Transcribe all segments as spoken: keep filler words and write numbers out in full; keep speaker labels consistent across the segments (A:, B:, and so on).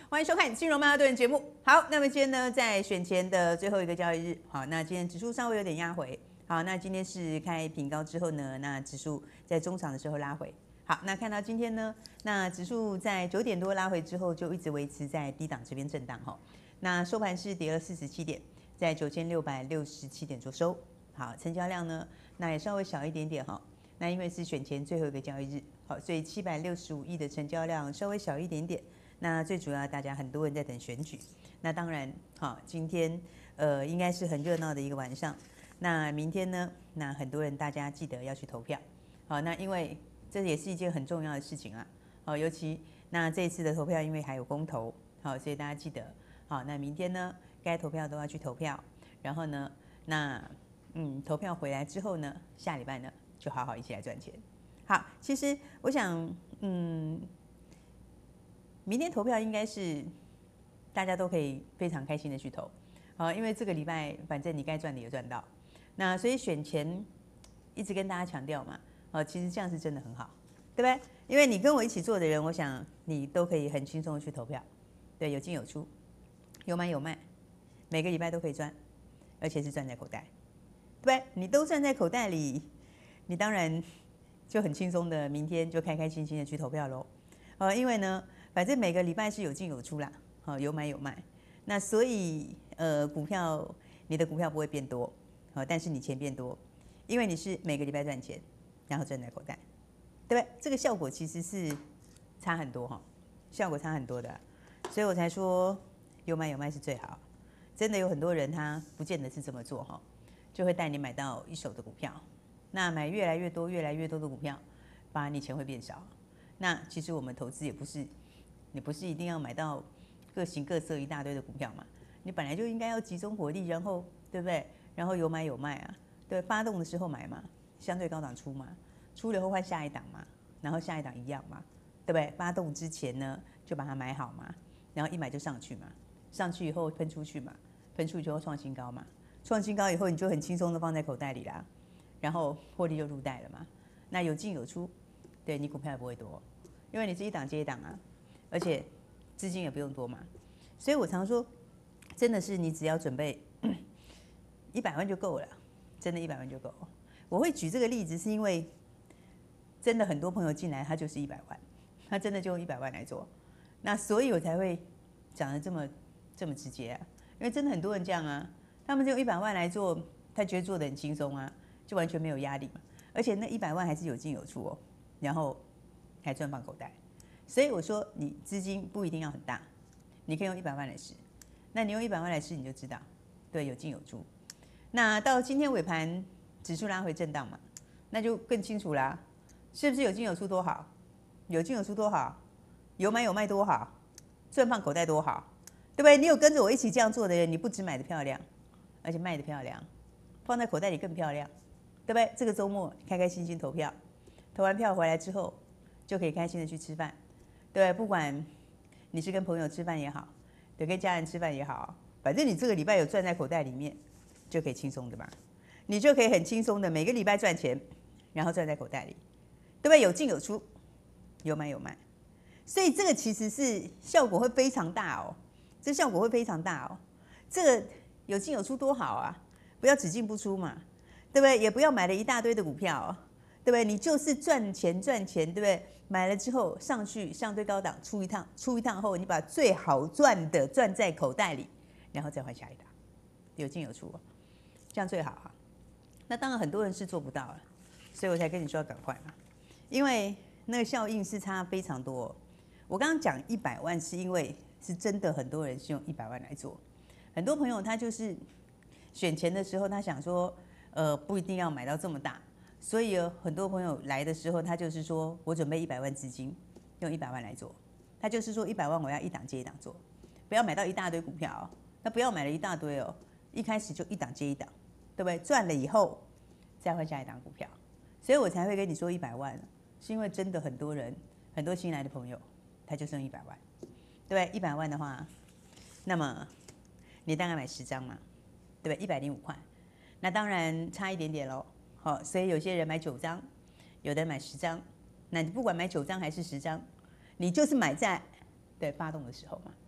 A: 欢迎收看《金融曼哈顿》节目。好，那么今天呢，在选前的最后一个交易日，好，那今天指数稍微有点压回。好，那今天是开平高之后呢，那指数在中场的时候拉回。好，那看到今天呢，那指数在九点多拉回之后，就一直维持在低档这边震荡哈。那收盘是跌了四十七点，在九千六百六十七点做收。好，成交量呢，那也稍微小一点点哈。那因为是选前最后一个交易日，好，所以七百六十五亿的成交量稍微小一点点。那最主要，大家很多人在等选举。那当然，好，今天呃应该是很热闹的一个晚上。那明天呢，那很多人大家记得要去投票。好，那因为这也是一件很重要的事情啊。好，尤其那这一次的投票，因为还有公投，好，所以大家记得，好，那明天呢，该投票都要去投票。然后呢，那嗯，投票回来之后呢，下礼拜呢，就好好一起来赚钱。好，其实我想，嗯。明天投票应该是大家都可以非常开心的去投，好，因为这个礼拜反正你该赚的也赚到，那所以选前一直跟大家强调嘛，哦，其实这样是真的很好，对不对？因为你跟我一起做的人，我想你都可以很轻松的去投票，对，有进有出，有买有卖，每个礼拜都可以赚，而且是赚在口袋，对不对？你都赚在口袋里，你当然就很轻松的，明天就开开心心的去投票喽，呃，因为呢。反正每个礼拜是有进有出啦，好，有买有卖，那所以呃股票你的股票不会变多，好，但是你钱变多，因为你是每个礼拜赚钱，然后赚在口袋，对不对？这个效果其实是差很多哈，效果差很多的，所以我才说有买有卖是最好。真的有很多人他不见得是这么做哈，就会带你买到一手的股票，那买越来越多越来越多的股票，反而你钱会变少。那其实我们投资也不是。你不是一定要买到各形各色一大堆的股票嘛？你本来就应该要集中火力，然后对不对？然后有买有卖啊，对，发动的时候买嘛，相对高档出嘛，出了后换下一档嘛，然后下一档一样嘛，对不对？发动之前呢，就把它买好嘛，然后一买就上去嘛，上去以后喷出去嘛，喷出去之后创新高嘛，创新高以后你就很轻松的放在口袋里啦，然后获利就入袋了嘛，那有进有出，对你股票也不会多，因为你是一档接一档啊。而且资金也不用多嘛，所以我常说，真的是你只要准备一百万就够了，真的，一百万就够。我会举这个例子，是因为真的很多朋友进来，他就是一百万，他真的就用一百万来做，那所以我才会讲的这么这么直接啊，因为真的很多人这样啊，他们就用一百万来做，他觉得做的很轻松啊，就完全没有压力嘛，而且那一百万还是有进有出哦，然后还赚放口袋。所以我说，你资金不一定要很大，你可以用一百万来试。那你用一百万来试，你就知道，对，有进有出。那到今天尾盘，指数拉回震荡嘛，那就更清楚啦，是不是有进有出多好？有进有出多好？有买有卖多好？赚放口袋多好？对不对？你有跟着我一起这样做的人，你不只买的漂亮，而且卖的漂亮，放在口袋里更漂亮，对不对？这个周末开开心心投票，投完票回来之后，就可以开心的去吃饭。对，不管你是跟朋友吃饭也好，对，跟家人吃饭也好，反正你这个礼拜有赚在口袋里面，就可以轻松的嘛，你就可以很轻松的每个礼拜赚钱，然后赚在口袋里，对不对？有进有出，有买有卖，所以这个其实是效果会非常大哦，这效果会非常大哦，这个有进有出多好啊，不要只进不出嘛，对不对？也不要买了一大堆的股票哦，对不对？你就是赚钱赚钱，对不对？买了之后上去相对高档出一趟，出一趟后你把最好赚的赚在口袋里，然后再换下一档，有进有出哦，这样最好啊。那当然很多人是做不到了，所以我才跟你说要赶快嘛，因为那个效应是差非常多哦。我刚刚讲一百万是因为是真的很多人是用一百万来做，很多朋友他就是选钱的时候他想说，呃，不一定要买到这么大。所以有很多朋友来的时候，他就是说我准备一百万资金，用一百万来做。他就是说一百万我要一档接一档做，不要买到一大堆股票哦。那不要买了一大堆哦，一开始就一档接一档，对不对？赚了以后再换下一档股票。所以我才会跟你说一百万，是因为真的很多人，很多新来的朋友，他就剩一百万，对不对？一百万的话，那么你大概买十张嘛，对不对？一百零五块，那当然差一点点喽。好，所以有些人买九张，有的人买十张，那你不管买九张还是十张，你就是买在对发动的时候嘛，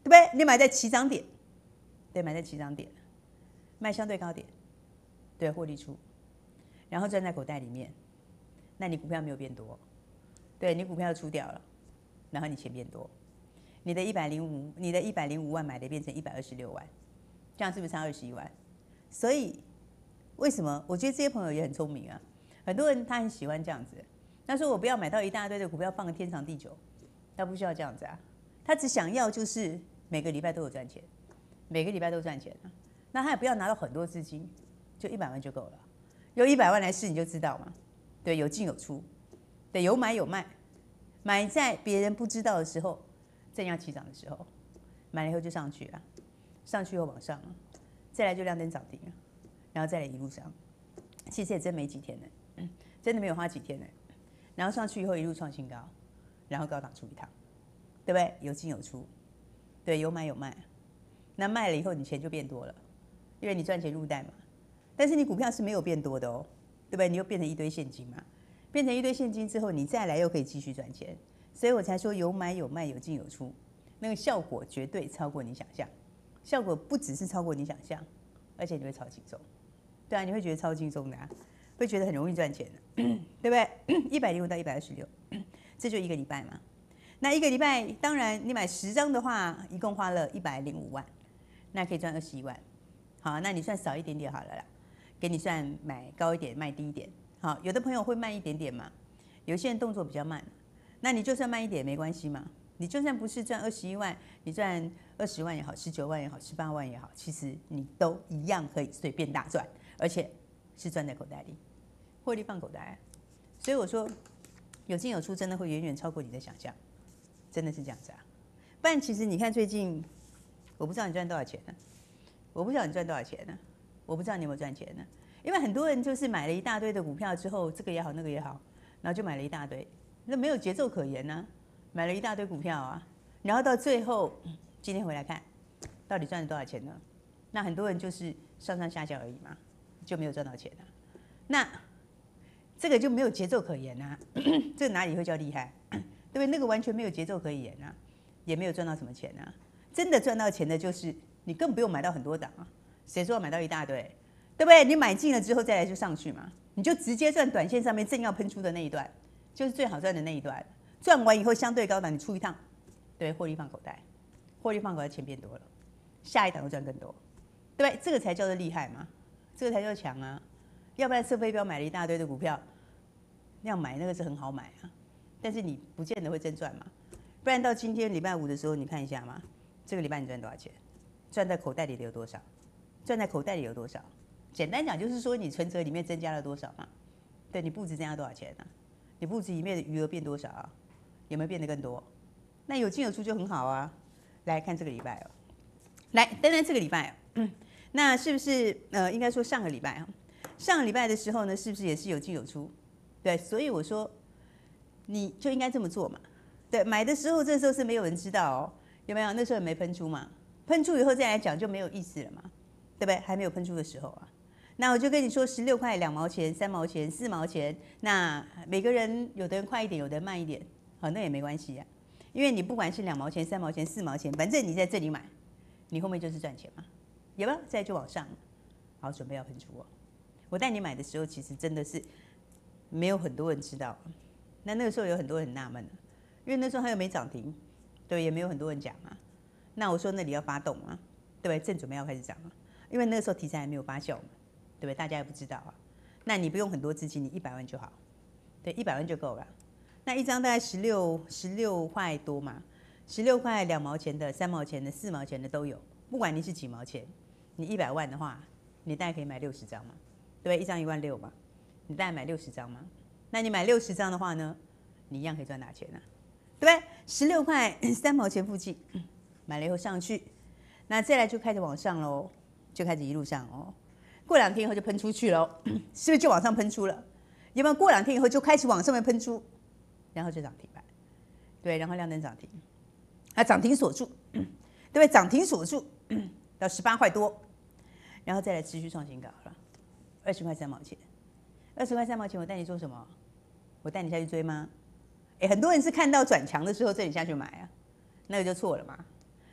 A: 对不对？你买在起涨点，对，买在起涨点，卖相对高点，对，获利出，然后赚在口袋里面，那你股票没有变多，对你股票出掉了，然后你钱变多，你的一百零五，你的一百零五万买的变成一百二十六万，这样是不是差二十一万？所以为什么？我觉得这些朋友也很聪明啊，很多人他很喜欢这样子。他说我不要买到一大堆的股票放个天长地久，他不需要这样子啊，他只想要就是每个礼拜都有赚钱，每个礼拜都赚钱啊。那他也不要拿到很多资金，就一百万就够了。有一百万来试你就知道嘛，对，有进有出，对，有买有卖，买在别人不知道的时候，正要起涨的时候，买了以后就上去啊，上去又往上啊，再来就亮灯涨停啊，然后再来一路上，其实也真没几天呢，真的没有花几天呢。然后上去以后一路创新高，然后高档出一趟，对不对？有进有出，对，有买有卖。那卖了以后你钱就变多了，因为你赚钱入袋嘛。但是你股票是没有变多的哦，对不对？你又变成一堆现金嘛，变成一堆现金之后，你再来又可以继续赚钱。所以我才说有买有卖，有进有出，那个效果绝对超过你想象。效果不只是超过你想象，而且你会超轻松。对啊，你会觉得超轻松的啊。会觉得很容易赚钱的，对不对？一百零五到一百二十六，这就一个礼拜嘛。那一个礼拜，当然你买十张的话，一共花了一百零五万，那可以赚二十一万。好，那你算少一点点好了啦，给你算买高一点，卖低一点。好，有的朋友会慢一点点嘛，有些人动作比较慢，那你就算慢一点没关系嘛。你就算不是赚二十一万，你赚二十万也好，十九万也好，十八万也好，其实你都一样可以随便大赚，而且是赚在口袋里。获利放口袋，所以我说有进有出，真的会远远超过你的想象，真的是这样子啊。不然其实你看最近，我不知道你赚多少钱呢、啊？我不知道你赚多少钱呢、啊？我不知道你有没有赚钱呢、啊？因为很多人就是买了一大堆的股票之后，这个也好，那个也好，然后就买了一大堆，那没有节奏可言呢、啊。买了一大堆股票啊，然后到最后今天回来看，到底赚了多少钱呢？那很多人就是上上下下而已嘛，就没有赚到钱啊。那这个就没有节奏可言啊，这个哪里会叫厉害？对不对？那个完全没有节奏可言啊，也没有赚到什么钱啊。真的赚到钱的就是你更不用买到很多档啊，谁说要买到一大堆？对不对？你买进了之后再来就上去嘛，你就直接赚短线上面正要喷出的那一段，就是最好赚的那一段。赚完以后相对高档你出一趟，对，获利放口袋，获利放口袋钱变多了，下一档就赚更多，对不对？这个才叫做厉害嘛，这个才叫强啊。要不然射飞镖买了一大堆的股票。要买那个是很好买啊，但是你不见得会真赚嘛。不然到今天礼拜五的时候，你看一下嘛，这个礼拜你赚多少钱？赚在口袋里的有多少？赚在口袋里有多少？简单讲就是说你存折里面增加了多少嘛？对，你布置增加多少钱呢、啊？你布置里面的余额变多少啊？有没有变得更多？那有进有出就很好啊。来看这个礼拜哦，来，当然这个礼拜、哦嗯，那是不是呃，应该说上个礼拜啊，上个礼拜的时候呢，是不是也是有进有出？对，所以我说你就应该这么做嘛。对，买的时候这时候是没有人知道哦，有没有？那时候也没喷出嘛，喷出以后再来讲就没有意思了嘛，对不对？还没有喷出的时候啊，那我就跟你说十六块两毛钱、三毛钱、四毛钱，那每个人有的人快一点，有的人慢一点，好，那也没关系啊，因为你不管是两毛钱、三毛钱、四毛钱，反正你在这里买，你后面就是赚钱嘛，有没有？再就往上，好，准备要喷出哦。我带你买的时候，其实真的是。没有很多人知道，那那个时候有很多人很纳闷，因为那时候还有没涨停，对，也没有很多人讲啊。那我说那里要发动啊，对不对？正准备要开始涨啊，因为那个时候题材还没有发酵嘛，对不对？大家也不知道啊。那你不用很多资金，你一百万就好，对，一百万就够了。那一张大概十六十六块多嘛，十六块两毛钱的、三毛钱的、四毛钱的都有，不管你是几毛钱，你一百万的话，你大概可以买六十张嘛，对不对？一张一万六嘛。你大概买六十张吗？那你买六十张的话呢，你一样可以赚大钱啊，对不对？十六块三毛钱附近买了以后上去，那再来就开始往上喽，就开始一路上哦。过两天以后就喷出去喽，是不是就往上喷出了？有没有？过两天以后就开始往上面喷出，然后就涨停板，对，然后亮灯涨停，啊，涨停锁住，对不对？涨停锁住到十八块多，然后再来持续创新高了，二十块三毛钱。二十块三毛钱，我带你做什么？我带你下去追吗？哎，很多人是看到转强的时候这里下去买啊，那个就错了嘛。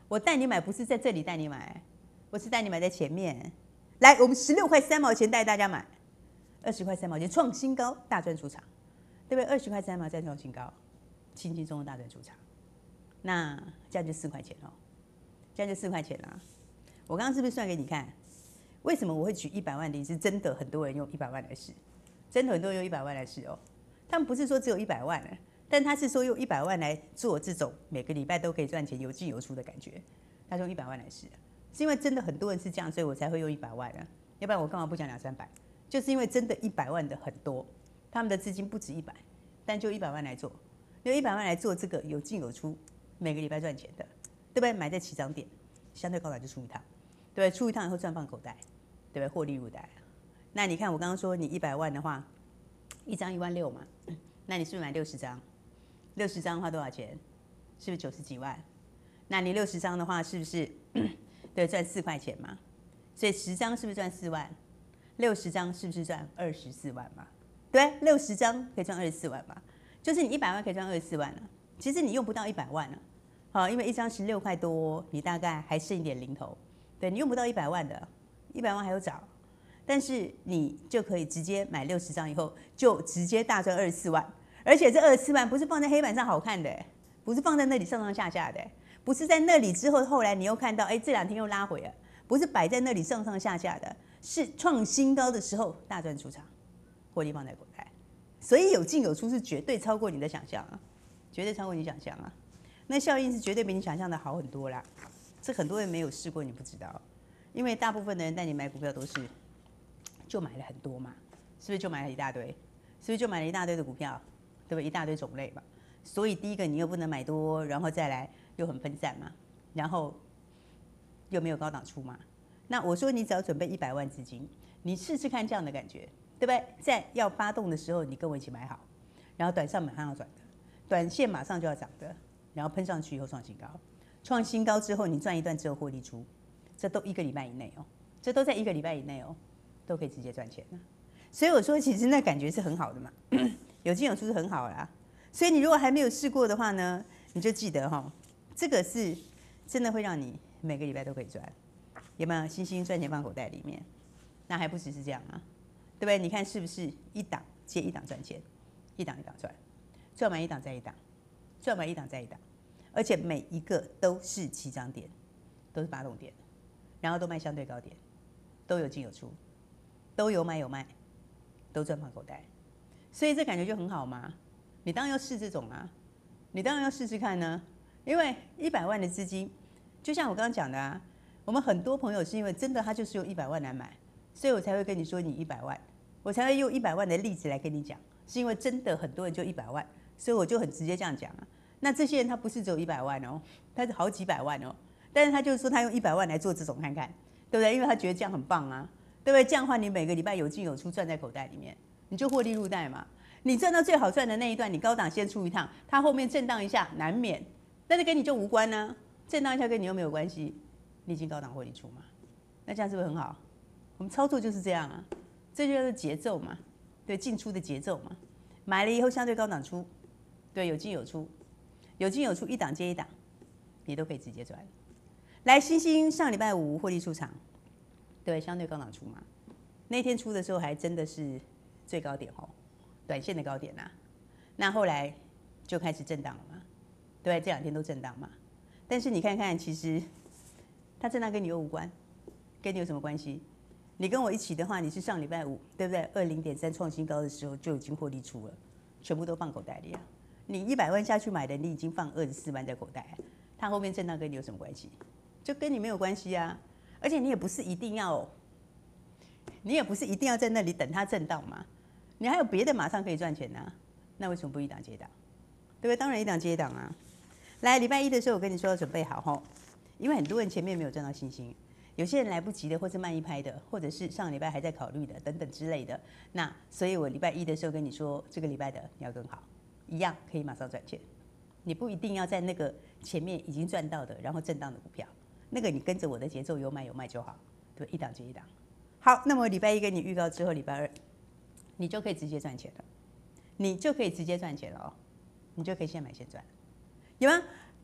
A: 我带你买不是在这里带你买，我是带你买在前面。来，我们十六块三毛钱带大家买，二十块三毛钱创新高，大赚出场，对不对？二十块三毛再创新高，轻轻松松大赚出场。那这样就四块钱哦，这样就四块钱啦。我刚刚是不是算给你看？为什么我会举一百万的例子？真的很多人用一百万来试，真的很多人用一百万来试哦。他们不是说只有一百万，但他是说用一百万来做这种每个礼拜都可以赚钱、有进有出的感觉。他用一百万来试，是因为真的很多人是这样，所以我才会用一百万啊。要不然我干嘛不讲两三百？就是因为真的一百万的很多，他们的资金不止一百，但就一百万来做，用一百万来做这个有进有出，每个礼拜赚钱的，对不对？买在起涨点，相对高档就出一趟，对不对？出一趟以后赚放口袋，对不对？获利入袋。那你看我刚刚说你一百万的话，一张一万六嘛，那你是不是买六十张？六十张花多少钱？是不是九十几万？那你六十张的话，是不是对赚四块钱嘛？所以十张是不是赚四万？六十张是不是赚二十四万嘛？对，六十张可以赚二十四万嘛？就是你一百万可以赚二十四万了。其实你用不到一百万了，好，因为一张十六块多，你大概还剩一点零头，对你用不到一百万的，一百万还有找，但是你就可以直接买六十张以后，就直接大赚二十四万，而且这二十四万不是放在黑板上好看的，不是放在那里上上下下的，不是在那里之后后来你又看到，哎，这两天又拉回了，不是摆在那里上上下下的，是创新高的时候大赚出场，获利放在口袋，所以有进有出是绝对超过你的想象啊，绝对超过你想象啊，那效应是绝对比你想象的好很多啦。这很多人没有试过，你不知道，因为大部分的人带你买股票都是就买了很多嘛，是不是就买了一大堆？是不是就买了一大堆的股票，对不对？一大堆种类嘛。所以第一个你又不能买多，然后再来又很分散嘛，然后又没有高档出嘛。那我说你只要准备一百万资金，你试试看这样的感觉，对不对？在要发动的时候，你跟我一起买好，然后短上马上要转的，短线马上就要涨的，然后喷上去以后创新高，创新高之后你赚一段之后获利出，这都一个礼拜以内哦，这都在一个礼拜以内哦，都可以直接赚钱了。所以我说，其实那感觉是很好的嘛，有进有出是很好啦。所以你如果还没有试过的话呢，你就记得哈，这个是真的会让你每个礼拜都可以赚，有没有？星星赚钱放口袋里面，那还不只是这样啊，对不对？你看是不是一档接一档赚钱，一档一档赚，赚完一档再一档，赚完一档再一档，而且每一个都是起涨点，都是发动点，然后都卖相对高点，都有进有出，都有买有卖，都赚放口袋，所以这感觉就很好嘛。你当然要试这种啊，你当然要试试看呢，因为一百万的资金，就像我刚刚讲的啊，我们很多朋友是因为真的他就是用一百万来买，所以我才会跟你说你一百万，我才会用一百万的例子来跟你讲，是因为真的很多人就一百万，所以我就很直接这样讲啊。那这些人他不是只有一百万哦，他是好几百万哦，但是他就是说他用一百万来做这种看看，对不对？因为他觉得这样很棒啊，对不对？这样的话你每个礼拜有进有出赚在口袋里面，你就获利入袋嘛。你赚到最好赚的那一段，你高档先出一趟，它后面震荡一下难免，但是跟你就无关呢、啊，震荡一下跟你又没有关系，你已经高档获利出嘛，那这样是不是很好？我们操作就是这样啊，这就叫做节奏嘛，对，进出的节奏嘛，买了以后相对高档出，对，有进有出，有进有出，一档接一档，你都可以直接赚。来，星星上礼拜五获利出场，对，相对高档出嘛，那天出的时候还真的是最高点哦。短线的高点啊，那后来就开始震荡了嘛，对不对？这两天都震荡嘛，但是你看看，其实它震荡跟你又无关，跟你有什么关系？你跟我一起的话，你是上礼拜五，对不对？二零点三创新高的时候就已经获利出了，全部都放口袋里啊。你一百万下去买的，你已经放二十四万在口袋，它后面震荡跟你有什么关系？就跟你没有关系啊，而且你也不是一定要，你也不是一定要在那里等它震荡嘛。你还有别的马上可以赚钱啊，那为什么不一档接一档？对不对？当然一档接一档啊。来，礼拜一的时候我跟你说要准备好吼，因为很多人前面没有赚到星星，有些人来不及的，或是慢一拍的，或者是上礼拜还在考虑的等等之类的。那所以我礼拜一的时候跟你说，这个礼拜的你要更好，一样可以马上赚钱。你不一定要在那个前面已经赚到的，然后震荡的股票，那个你跟着我的节奏有买有卖就好，对，一档接一档。好，那么礼拜一跟你预告之后，礼拜二。你就可以直接赚钱了，你就可以直接赚钱了哦，你就可以现买现赚，有吗？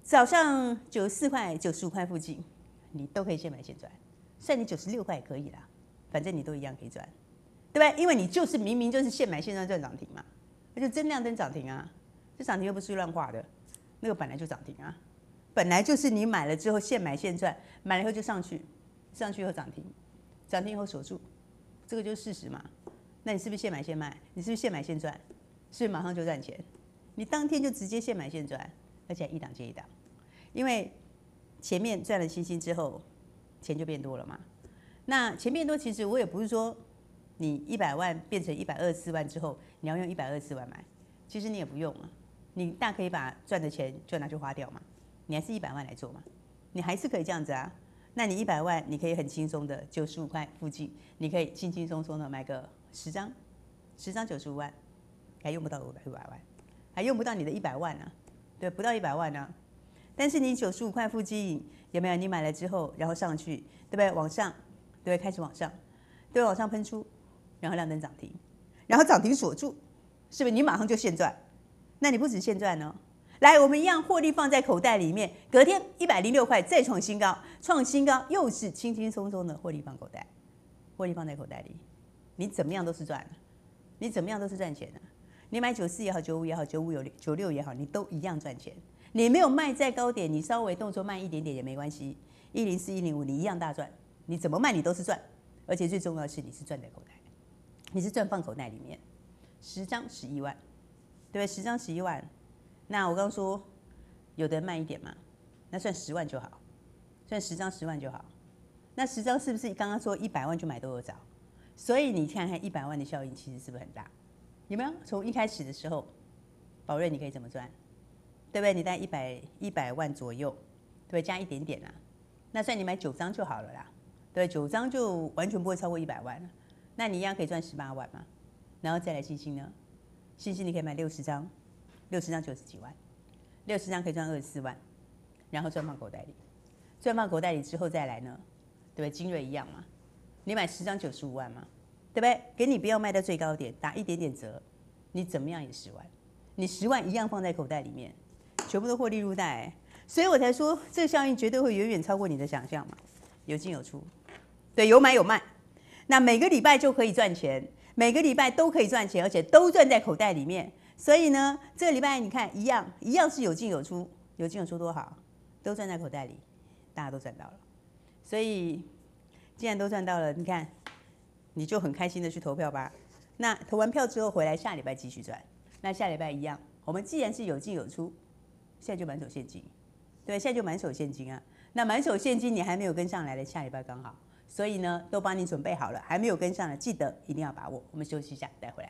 A: 早上九十四块、九十五块附近，你都可以现买现赚，算你九十六块也可以啦，反正你都一样可以赚，对不对？因为你就是明明就是现买现赚赚涨停嘛，那就真亮灯涨停啊，这涨停又不是乱画的，那个本来就涨停啊，本来就是你买了之后现买现赚，买了以后就上去，上去以后涨停，涨停以后锁住，这个就是事实嘛。那你是不是现买现卖？你是不是现买现赚？是不是马上就赚钱？你当天就直接现买现赚，而且一档接一档，因为前面赚了星星之后，钱就变多了嘛。那钱变多，其实我也不是说你一百万变成一百二十四万之后，你要用一百二十四万买，其实你也不用啊，你大可以把赚的钱就拿去花掉嘛，你还是一百万来做嘛，你还是可以这样子啊。那你一百万，你可以很轻松的九十五块附近，你可以轻轻松松的买个十张，十张九十五万，还用不到五百五百万，还用不到你的一百万呢、啊，对，不到一百万呢、啊。但是你九十五块附近有没有？你买了之后，然后上去，对不对？往上，对不对？开始往上，对，往上喷出，然后亮灯涨停，然后涨停锁住，是不是？你马上就现赚？那你不止现赚哦。来，我们一样获利放在口袋里面，隔天一百零六块再创新高，创新高又是轻轻松松的获利放口袋，获利放在口袋里，你怎么样都是赚的，你怎么样都是赚钱的。你买九四也好，九五也好，九五有九六也好，你都一样赚钱。你没有卖在高点，你稍微动作慢一点点也没关系，一零四、一零五你一样大赚，你怎么卖你都是赚，而且最重要的是你是赚在口袋，你是赚放口袋里面，十张十一万，对不对？十张十一万。那我刚刚说，有的人慢一点嘛，那算十万就好，算十张十万就好。那十张是不是刚刚说一百万就买都有找？所以你看看一百万的效应其实是不是很大？有没有？从一开始的时候，宝瑞你可以怎么赚？对不对？你大概一百一百万左右，对不对？加一点点啦，那算你买九张就好了啦，对，九张就完全不会超过一百万了。那你一样可以赚十八万嘛？然后再来星星呢？星星你可以买六十张。六十张九十几万，六十张可以赚二十四万，然后赚放口袋里，赚放口袋里之后再来呢，对不对？精锐一样嘛，你买十张九十五万嘛，对不对？给你不要卖到最高点，打一点点折，你怎么样也十万，你十万一样放在口袋里面，全部都获利入袋，所以我才说这个效应绝对会远远超过你的想象嘛，有进有出，对，有买有卖，那每个礼拜就可以赚钱，每个礼拜都可以赚钱，而且都赚在口袋里面。所以呢，这个礼拜你看一样，一样是有进有出，有进有出多好，都赚在口袋里，大家都赚到了。所以既然都赚到了，你看你就很开心的去投票吧。那投完票之后回来，下礼拜继续赚。那下礼拜一样，我们既然是有进有出，现在就满手现金，对，现在就满手现金啊。那满手现金你还没有跟上来的，下礼拜刚好。所以呢，都帮你准备好了，还没有跟上的，记得一定要把握。我们休息一下，再回来。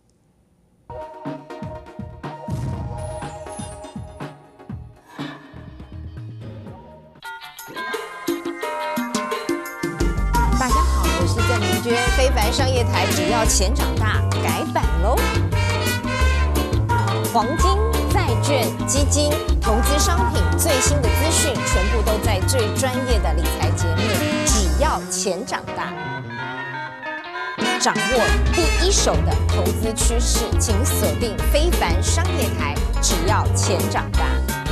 B: 大家好，我是郑明娟，非凡商业台只要钱长大改版喽，黄金、债券、基金、投资商品最新的资讯，全部都在最专业的理财节目，只要钱长大，掌握第一手的投资趋势，请锁定非凡商业台，只要钱长大。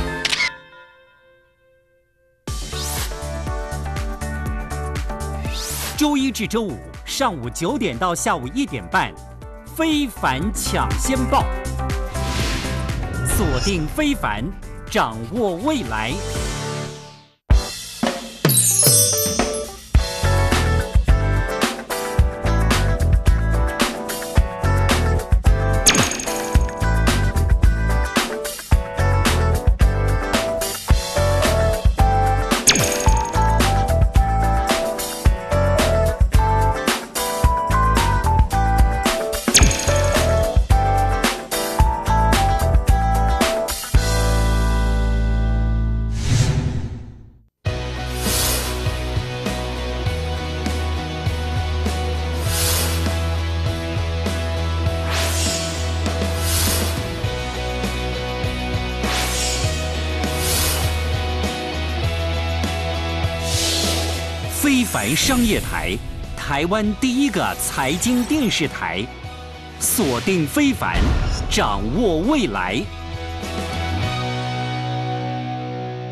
C: 周一至周五上午九点到下午一点半，非凡抢先报，锁定非凡，掌握未来。非凡商业台，台湾第一个财经电视台，锁定非凡，掌握未来。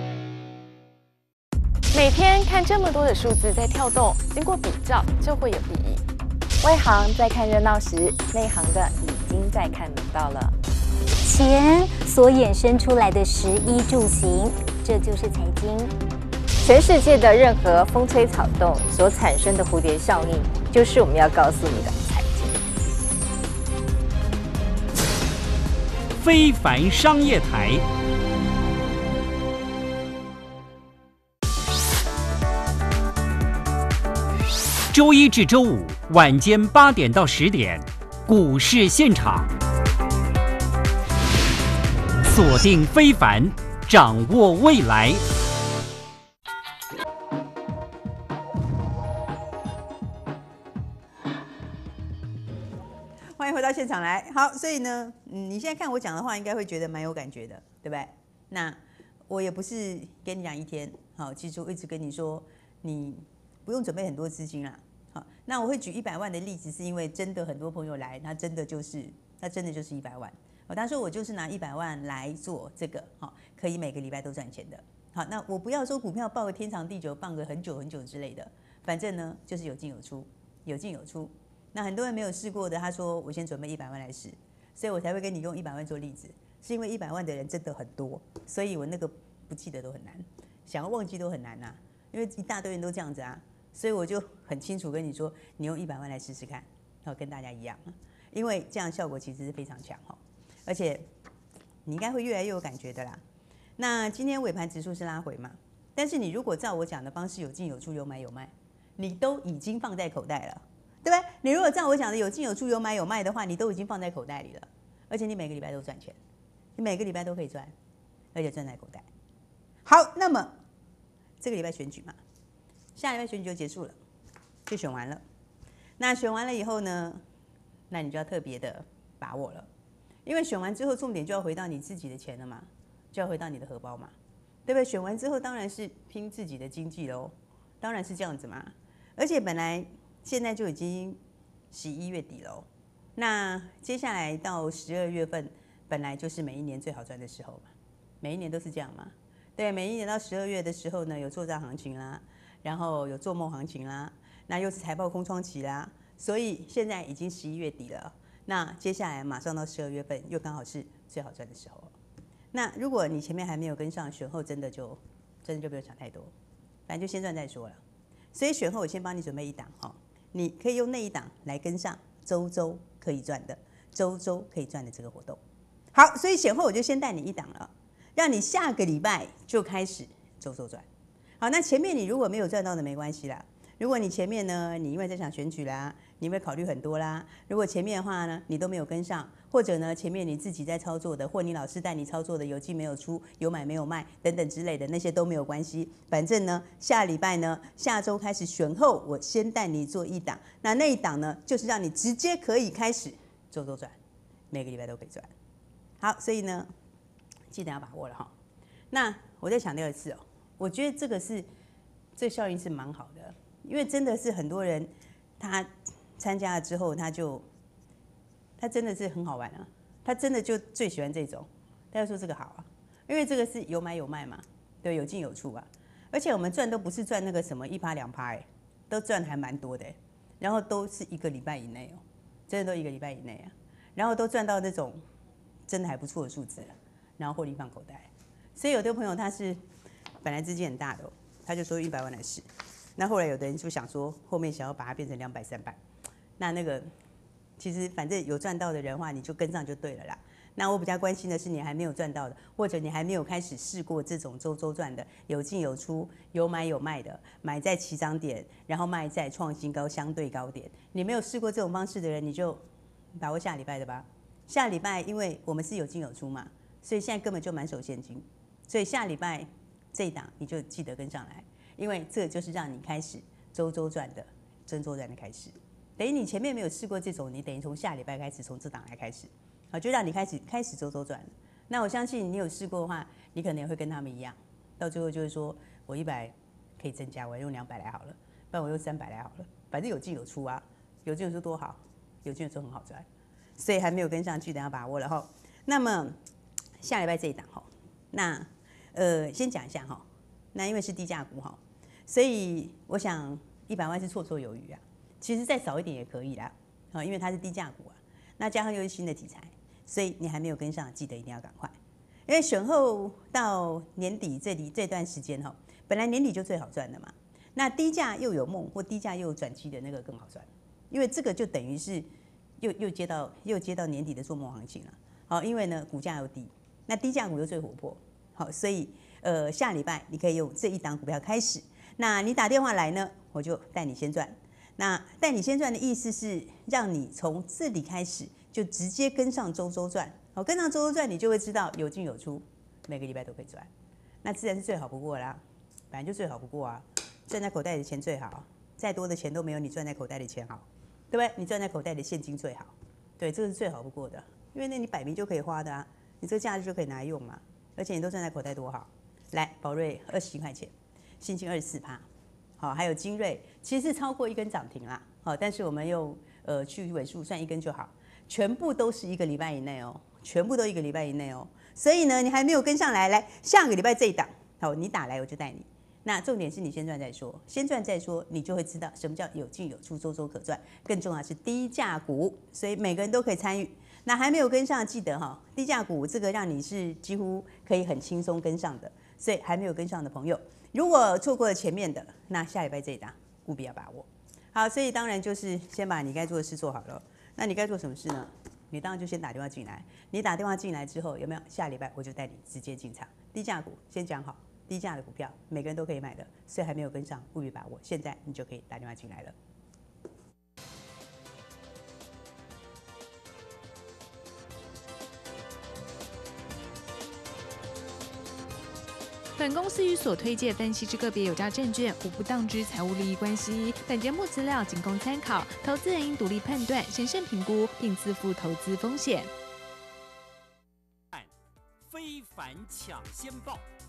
D: 每天看这么多的数字在跳动，经过比较就会有意义。外行在看热闹时，内行的已经在看门道了。
E: 钱所衍生出来的食衣住行，这就是财经。
D: 全世界的任何风吹草动所产生的蝴蝶效应，就是我们要告诉你的财经。
C: 非凡商业台。周一至周五晚间八点到十点，股市现场，锁定非凡，掌握未来。
A: 欢迎回到现场来。好，所以呢，嗯，你现在看我讲的话，应该会觉得蛮有感觉的，对不对？那我也不是跟你讲一天，好，其实我一直跟你说，你不用准备很多资金啦。好，那我会举一百万的例子，是因为真的很多朋友来，他真的就是他真的就是一百万。哦，他说我就是拿一百万来做这个，好，可以每个礼拜都赚钱的。好，那我不要说股票报个天长地久，报个很久很久之类的，反正呢就是有进有出，有进有出。那很多人没有试过的，他说我先准备一百万来试，所以我才会跟你用一百万做例子，是因为一百万的人真的很多，所以我那个不记得都很难，想要忘记都很难呐、啊，因为一大堆人都这样子啊。所以我就很清楚跟你说，你用一百万来试试看，然后跟大家一样，因为这样效果其实是非常强哈，而且你应该会越来越有感觉的啦。那今天尾盘指数是拉回嘛，但是你如果照我讲的方式有进有出有买有卖，你都已经放在口袋了，对不对？你如果照我讲的有进有出有买有卖的话，你都已经放在口袋里了，而且你每个礼拜都赚钱，你每个礼拜都可以赚，而且赚在口袋。好，那么这个礼拜选举嘛。下礼拜选举就结束了，就选完了。那选完了以后呢，那你就要特别的把握了，因为选完之后重点就要回到你自己的钱了嘛，就要回到你的荷包嘛，对不对？选完之后当然是拼自己的经济喽，当然是这样子嘛。而且本来现在就已经十一月底喽，那接下来到十二月份本来就是每一年最好赚的时候嘛，每一年都是这样嘛。对，每一年到十二月的时候呢，有作战行情啦。然后有做梦行情啦，那又是财报空窗期啦，所以现在已经十一月底了，那接下来马上到十二月份，又刚好是最好赚的时候。那如果你前面还没有跟上，选后真的就真的就不用想太多，反正就先赚再说了。所以选后我先帮你准备一档哈，你可以用那一档来跟上周周可以赚的，周周可以赚的这个活动。好，所以选后我就先带你一档了，让你下个礼拜就开始周周赚。好，那前面你如果没有赚到的没关系啦。如果你前面呢，你因为这场选举啦，你会考虑很多啦。如果前面的话呢，你都没有跟上，或者呢，前面你自己在操作的，或你老师带你操作的，有进没有出，有买没有卖等等之类的，那些都没有关系。反正呢，下礼拜呢，下周开始选后，我先带你做一档。那那一档呢，就是让你直接可以开始周周赚，每个礼拜都可以赚。好，所以呢，记得要把握了哈。那我再强调一次哦。我觉得这个是这个效应是蛮好的，因为真的是很多人他参加了之后，他就他真的是很好玩啊，他真的就最喜欢这种。大家说这个好啊，因为这个是有买有卖嘛，对，有进有出啊，而且我们赚都不是赚那个什么一趴两趴，哎，都赚还蛮多的，然后都是一个礼拜以内哦，真的都一个礼拜以内啊，然后都赚到那种真的还不错的数字，然后获利放口袋。所以有的朋友他是。本来资金很大的、哦，他就说一百万来试。那后来有的人就想说，后面想要把它变成两百、三百。那那个其实反正有赚到的人的话，你就跟上就对了啦。那我比较关心的是你还没有赚到的，或者你还没有开始试过这种周周赚的，有进有出，有买有卖的，买在起涨点，然后卖在创新高相对高点。你没有试过这种方式的人，你就把握下礼拜的吧。下礼拜因为我们是有进有出嘛，所以现在根本就满手现金，所以下礼拜。这一档你就记得跟上来，因为这就是让你开始周周赚的真周赚的开始。等于你前面没有试过这种，你等于从下礼拜开始从这档来开始，好，就让你开始开始周周赚。那我相信你有试过的话，你可能也会跟他们一样，到最后就是说我一百可以增加，我用两百来好了，不然我用三百来好了，反正有进有出啊，有进有出多好，有进有出很好赚，所以还没有跟上去，等要把握了哈。那么下礼拜这一档哈，那。呃，先讲一下哈，那因为是低价股哈， 所以我想一百万是绰绰有余啊。其实再少一点也可以啦，啊，因为它是低价股啊。那加上又是新的题材，所以你还没有跟上，记得一定要赶快。因为选后到年底这里这段时间哈，本来年底就最好赚的嘛。那低价又有梦或低价又有转机的那个更好赚，因为这个就等于是又又接到又接到年底的做梦行情了。好，因为呢股价又低，那低价股又最活泼，好，所以呃下礼拜你可以用这一档股票开始。那你打电话来呢，我就带你先赚。那带你先赚的意思是让你从这里开始就直接跟上周周赚，好，跟上周周赚你就会知道有进有出，每个礼拜都可以赚，那自然是最好不过啦，本来就最好不过啊。赚在口袋里的钱最好，再多的钱都没有你赚在口袋里的钱好，对不对？你赚在口袋里的现金最好，对，这个是最好不过的，因为那你摆明就可以花的啊，你这个假日就可以拿来用嘛，而且你都赚在口袋多好。来，宝瑞二十一块钱，新兴二十四趴，好，还有精锐其实是超过一根涨停啦，好，但是我们用呃去尾数算一根就好，全部都是一个礼拜以内哦，全部都一个礼拜以内哦，所以呢，你还没有跟上来，来下个礼拜这一档，好，你打来我就带你。那重点是你先赚再说，先赚再说，你就会知道什么叫有进有出，周周可赚。更重要是低价股，所以每个人都可以参与。那还没有跟上，记得哈，低价股这个让你是几乎可以很轻松跟上的。所以还没有跟上的朋友，如果错过了前面的，那下礼拜这一档务必要把握。好，所以当然就是先把你该做的事做好了。那你该做什么事呢？你当然就先打电话进来。你打电话进来之后，有没有下礼拜我就带你直接进场？低价股先讲好。低价的股票，每个人都可以买的，所以还没有跟上，务必把握。现在你就可以打电话进来了。
F: 本公司与所推介分析之个别有价证券无不当之财务利益关系。本节目资料仅供参考，投资人应独立判断、审慎评估，并自负投资风险。
C: 非凡抢先报。